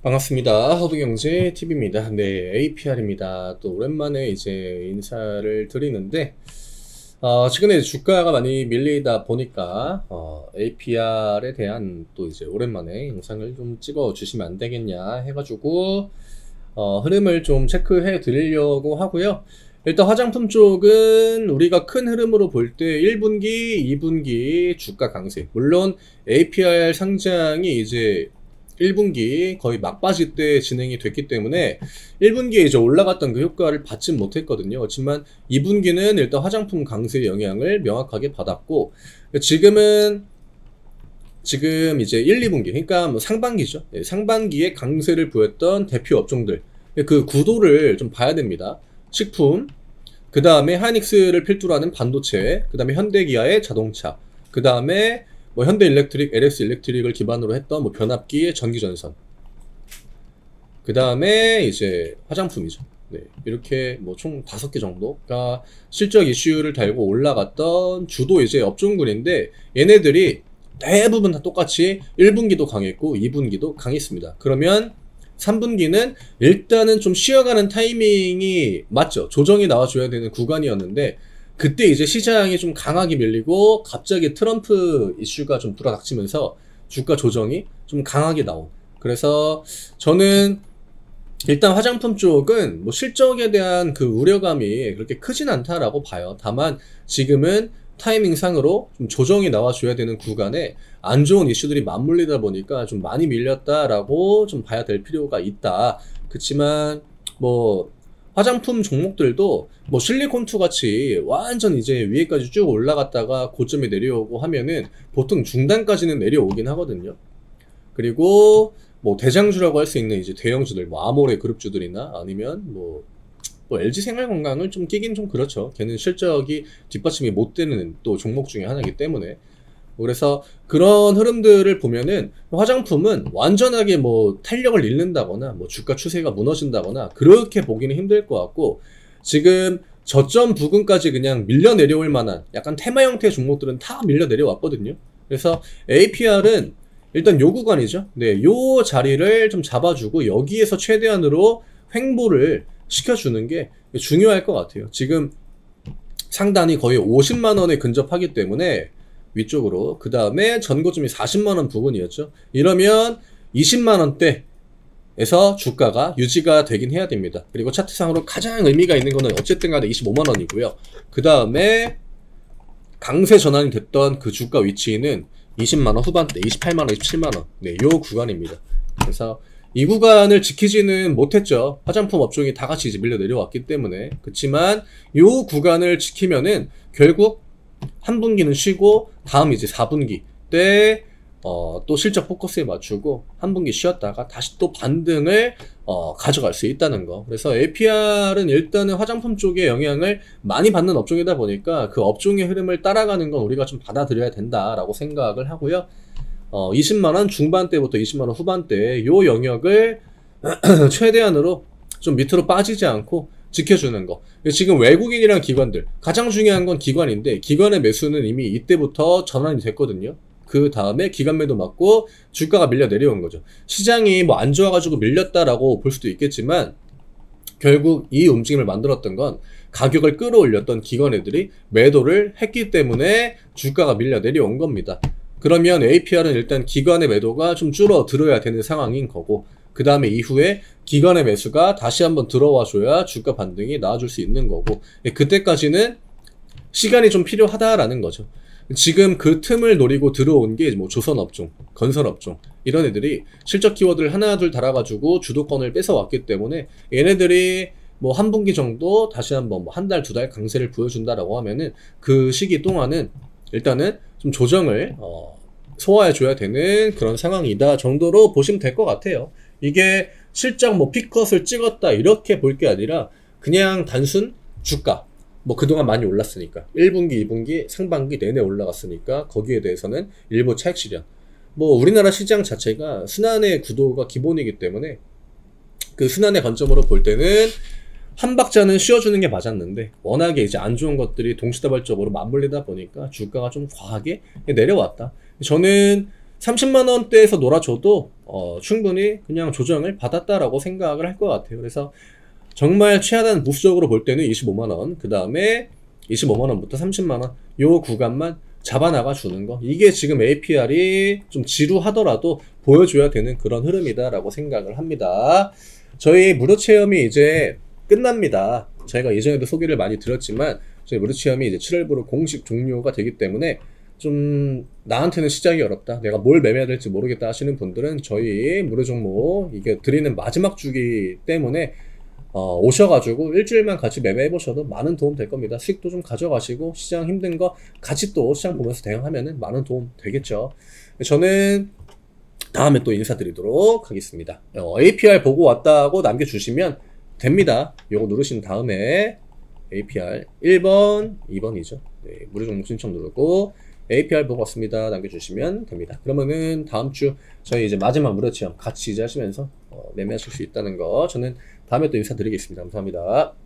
반갑습니다. 허브경제TV입니다. 네, APR입니다. 또 오랜만에 이제 인사를 드리는데, 최근에 주가가 많이 밀리다 보니까, APR에 대한 또 이제 오랜만에 영상을 좀 찍어 주시면 안 되겠냐 해가지고, 흐름을 좀 체크해 드리려고 하고요. 일단 화장품 쪽은 우리가 큰 흐름으로 볼 때 1분기, 2분기 주가 강세. 물론 APR 상장이 이제 1분기 거의 막바지 때 진행이 됐기 때문에 1분기에 이제 올라갔던 그 효과를 받진 못했거든요. 그렇지만 2분기는 일단 화장품 강세 영향을 명확하게 받았고, 지금 이제 1, 2분기, 그러니까 뭐 상반기죠. 상반기에 강세를 보였던 대표 업종들, 그 구도를 좀 봐야 됩니다. 식품, 그 다음에 하이닉스를 필두로 하는 반도체, 그 다음에 현대기아의 자동차, 그 다음에 뭐 현대일렉트릭, LS일렉트릭을 기반으로 했던 뭐 변압기, 전기전선, 그 다음에 이제 화장품이죠. 네, 이렇게 뭐 총 5개 정도가 실적 이슈를 달고 올라갔던 주도 이제 업종군인데, 얘네들이 대부분 다 똑같이 1분기도 강했고 2분기도 강했습니다. 그러면 3분기는 일단은 좀 쉬어가는 타이밍이 맞죠. 조정이 나와줘야 되는 구간이었는데, 그때 이제 시장이 좀 강하게 밀리고 갑자기 트럼프 이슈가 좀 불어닥치면서 주가 조정이 좀 강하게 나온. 그래서 저는 일단 화장품 쪽은 뭐 실적에 대한 그 우려감이 그렇게 크진 않다라고 봐요. 다만 지금은 타이밍상으로 좀 조정이 나와줘야 되는 구간에 안 좋은 이슈들이 맞물리다 보니까 좀 많이 밀렸다라고 좀 봐야 될 필요가 있다. 그치만 뭐 화장품 종목들도 뭐 실리콘투 같이 완전 이제 위에까지 쭉 올라갔다가 고점에 내려오고 하면은 보통 중단까지는 내려오긴 하거든요. 그리고 뭐 대장주라고 할 수 있는 이제 대형주들, 뭐 아모레 그룹주들이나 아니면 뭐 LG생활건강을 좀 끼긴 좀 그렇죠. 걔는 실적이 뒷받침이 못 되는 또 종목 중에 하나이기 때문에. 그래서 그런 흐름들을 보면은 화장품은 완전하게 뭐 탄력을 잃는다거나 뭐 주가 추세가 무너진다거나 그렇게 보기는 힘들 것 같고, 지금 저점 부근까지 그냥 밀려 내려올 만한 약간 테마 형태의 종목들은 다 밀려 내려왔거든요. 그래서 APR은 일단 요 구간이죠. 네, 요 자리를 좀 잡아주고 여기에서 최대한으로 횡보를 시켜주는 게 중요할 것 같아요. 지금 상단이 거의 50만원에 근접하기 때문에 위쪽으로, 그 다음에 전고점이 40만원 부근이었죠. 이러면 20만원대에서 주가가 유지가 되긴 해야 됩니다. 그리고 차트상으로 가장 의미가 있는 거는 어쨌든 간에 25만원이고요. 그 다음에 강세 전환이 됐던 그 주가 위치는 20만원 후반대, 28만원, 27만원. 네, 요 구간입니다. 그래서 이 구간을 지키지는 못했죠. 화장품 업종이 다 같이 이제 밀려 내려왔기 때문에. 그렇지만 요 구간을 지키면은 결국 한 분기는 쉬고 다음 이제 4분기 때 또 실적 포커스에 맞추고 한 분기 쉬었다가 다시 또 반등을 가져갈 수 있다는 거. 그래서 APR은 일단은 화장품 쪽에 영향을 많이 받는 업종이다 보니까 그 업종의 흐름을 따라가는 건 우리가 좀 받아들여야 된다라고 생각을 하고요. 20만원 중반대부터 20만원 후반대 요 영역을 최대한으로 좀 밑으로 빠지지 않고 지켜주는 거. 지금 외국인이랑 기관들, 가장 중요한 건 기관인데, 기관의 매수는 이미 이때부터 전환이 됐거든요. 그 다음에 기관 매도 맞고 주가가 밀려 내려온 거죠. 시장이 뭐 안 좋아가지고 밀렸다라고 볼 수도 있겠지만, 결국 이 움직임을 만들었던 건 가격을 끌어올렸던 기관애들이 매도를 했기 때문에 주가가 밀려 내려온 겁니다. 그러면 APR은 일단 기관의 매도가 좀 줄어들어야 되는 상황인 거고, 그 다음에 이후에 기관의 매수가 다시 한번 들어와 줘야 주가 반등이 나와줄 수 있는 거고, 그때까지는 시간이 좀 필요하다라는 거죠. 지금 그 틈을 노리고 들어온 게 뭐 조선업종, 건설업종, 이런 애들이 실적 키워드를 하나 둘 달아가지고 주도권을 뺏어왔기 때문에 얘네들이 뭐 한 분기 정도 다시 한번 뭐 한 달, 두 달 강세를 보여준다라고 하면은 그 시기 동안은 일단은 좀 조정을 소화해줘야 되는 그런 상황이다 정도로 보시면 될 것 같아요. 이게 실적 뭐 피컷을 찍었다 이렇게 볼 게 아니라 그냥 단순 주가, 뭐 그동안 많이 올랐으니까 1분기, 2분기, 상반기 내내 올라갔으니까 거기에 대해서는 일부 차익 실현. 뭐 우리나라 시장 자체가 순환의 구도가 기본이기 때문에 그 순환의 관점으로 볼 때는 한 박자는 쉬어주는 게 맞았는데, 워낙에 이제 안 좋은 것들이 동시다발적으로 맞물리다 보니까 주가가 좀 과하게 내려왔다. 저는 30만원대에서 놀아줘도 충분히 그냥 조정을 받았다라고 생각을 할 것 같아요. 그래서 정말 최하단 보수적으로 볼 때는 25만원, 그 다음에 25만원부터 30만원 요 구간만 잡아나가 주는 거, 이게 지금 APR이 좀 지루하더라도 보여줘야 되는 그런 흐름이다라고 생각을 합니다. 저희 무료 체험이 이제 끝납니다. 저희가 예전에도 소개를 많이 드렸지만 저희 무료 체험이 이제 7월부로 공식 종료가 되기 때문에 좀 나한테는 시작이 어렵다, 내가 뭘 매매해야 될지 모르겠다 하시는 분들은 저희 무료 종목 이게 드리는 마지막 주기 때문에 오셔가지고 일주일만 같이 매매해 보셔도 많은 도움 될 겁니다. 수익도 좀 가져가시고 시장 힘든 거 같이 또 시장 보면서 대응하면은 많은 도움 되겠죠. 저는 다음에 또 인사드리도록 하겠습니다. APR 보고 왔다고 남겨주시면 됩니다. 요거 누르신 다음에 APR 1번, 2번이죠. 네, 무료 종목 신청 누르고 APR 보고 왔습니다 남겨주시면 됩니다. 그러면은 다음 주 저희 이제 마지막 무료 체험 같이 이제 하시면서 매매하실 수 있다는 거 저는 다음에 또 인사드리겠습니다. 감사합니다.